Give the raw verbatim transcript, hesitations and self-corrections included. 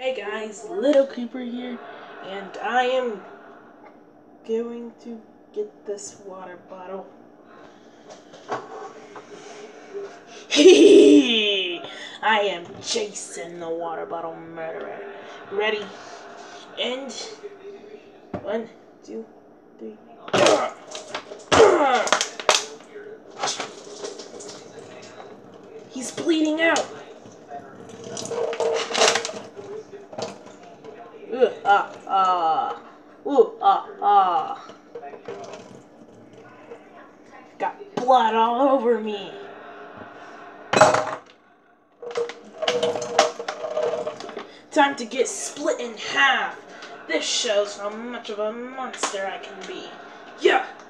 Hey guys, Little Cooper here, and I am going to get this water bottle. Hee I am Jason, the water bottle murderer. Ready? And one, two, three. He's bleeding out. Ooh, ah, ah. Ooh, ah, ah. Got blood all over me. Time to get split in half. This shows how much of a monster I can be. Yeah!